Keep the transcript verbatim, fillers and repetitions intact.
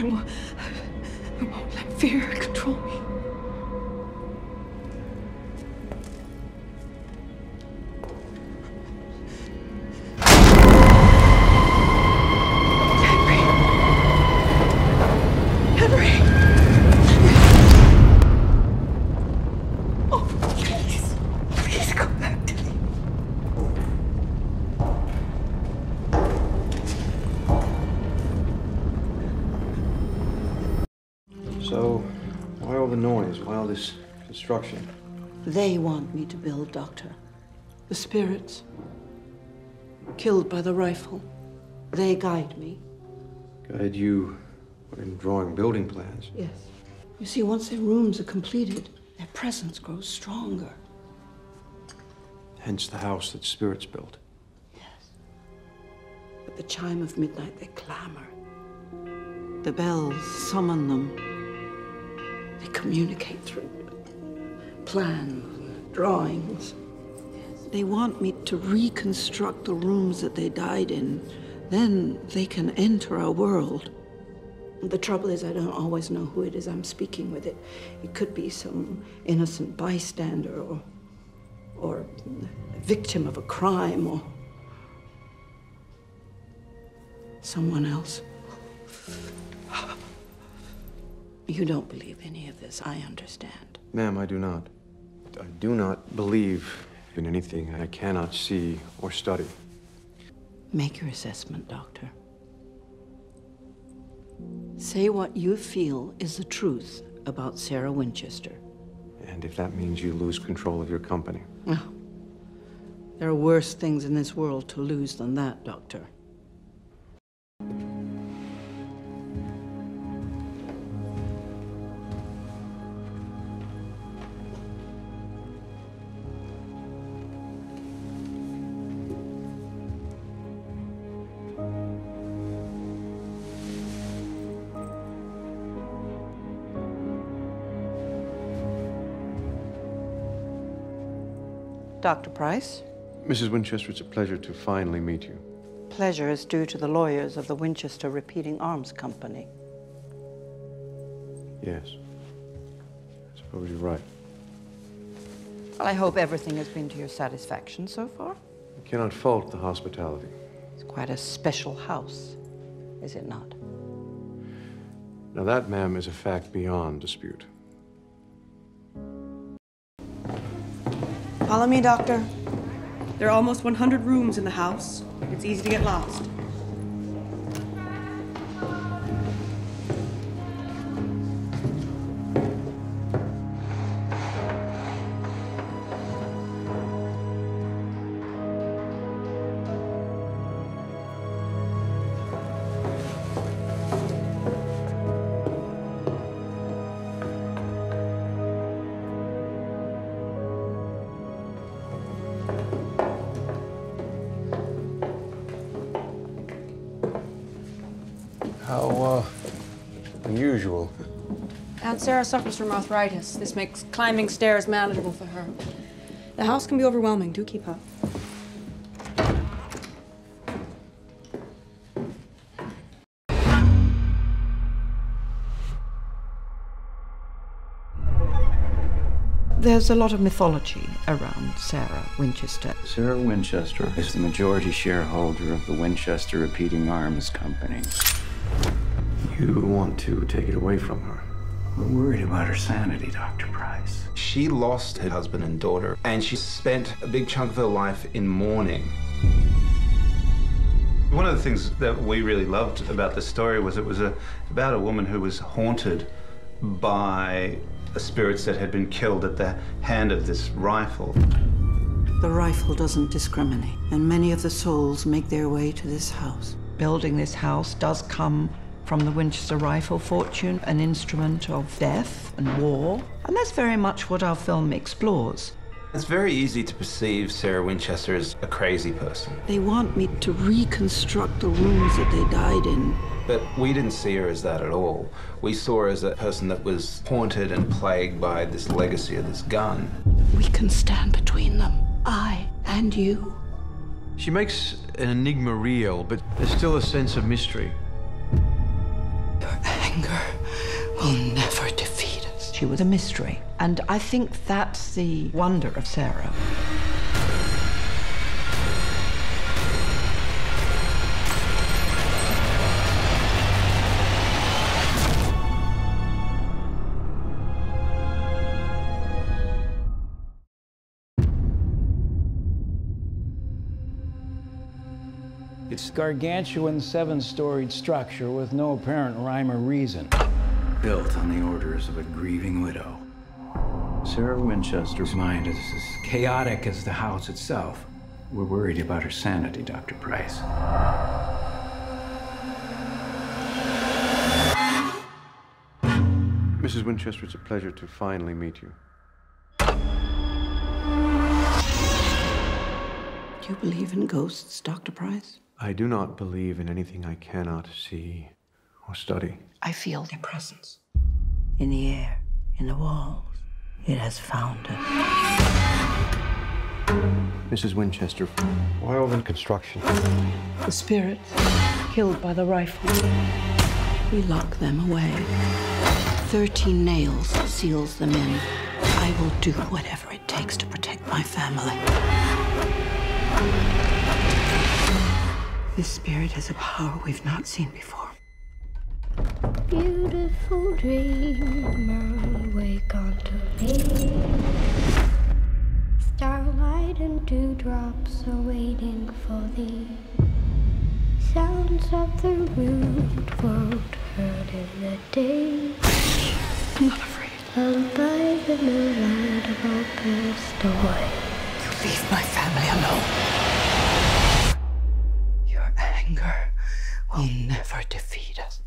won't, I won't let fear control me. So, why all the noise? Why all this construction? They want me to build, Doctor. The spirits, killed by the rifle, they guide me. Guide you in drawing building plans? Yes. You see, once their rooms are completed, their presence grows stronger. Hence the house that spirits built. Yes. At the chime of midnight, they clamor. The bells summon them. They communicate through plans, drawings. They want me to reconstruct the rooms that they died in. Then they can enter our world. The trouble is, I don't always know who it is I'm speaking with. It, it could be some innocent bystander or, or a victim of a crime or someone else. You don't believe any of this, I understand. Ma'am, I do not. I do not believe in anything I cannot see or study. Make your assessment, Doctor. Say what you feel is the truth about Sarah Winchester. And if that means you lose control of your company? Well, there are worse things in this world to lose than that, Doctor. Doctor Price? Missus Winchester, it's a pleasure to finally meet you. Pleasure is due to the lawyers of the Winchester Repeating Arms Company. Yes. I suppose you're right. Well, I hope everything has been to your satisfaction so far. I cannot fault the hospitality. It's quite a special house, is it not? Now that, ma'am, is a fact beyond dispute. Follow me, Doctor. There are almost one hundred rooms in the house. It's easy to get lost. How, uh, unusual. Aunt Sarah suffers from arthritis. This makes climbing stairs manageable for her. The house can be overwhelming. Do keep up. There's a lot of mythology around Sarah Winchester. Sarah Winchester is the majority shareholder of the Winchester Repeating Arms Company. You want to take it away from her? We're worried about her sanity, Doctor Price. She lost her husband and daughter, and she spent a big chunk of her life in mourning. One of the things that we really loved about the story was it was a, about a woman who was haunted by the spirits that had been killed at the hand of this rifle. The rifle doesn't discriminate, and many of the souls make their way to this house. Building this house does come from the Winchester rifle fortune, an instrument of death and war, and that's very much what our film explores. It's very easy to perceive Sarah Winchester as a crazy person. They want me to reconstruct the rooms that they died in. But we didn't see her as that at all. We saw her as a person that was haunted and plagued by this legacy of this gun. We can stand between them, I and you. She makes an enigma real, but there's still a sense of mystery. You're angry. anger will never defeat us. She was a mystery, and I think that's the wonder of Sarah. It's a gargantuan seven-storied structure with no apparent rhyme or reason. Built on the orders of a grieving widow. Sarah Winchester's mind is as chaotic as the house itself. We're worried about her sanity, Doctor Price. Missus Winchester, it's a pleasure to finally meet you. Do you believe in ghosts, Doctor Price? I do not believe in anything I cannot see or study. I feel their presence. In the air, in the walls. It has found us. Missus Winchester, why all the construction? The spirits, killed by the rifle. We lock them away. Thirteen nails seals them in. I will do whatever it takes to protect my family. This spirit has a power we've not seen before. Beautiful dreamer, wake unto me. Starlight and dewdrops are waiting for thee. Sounds of the rude world heard in the day. I'm not afraid. Lullabies in the light of all passed away. You leave my family alone. Your anger will never defeat us.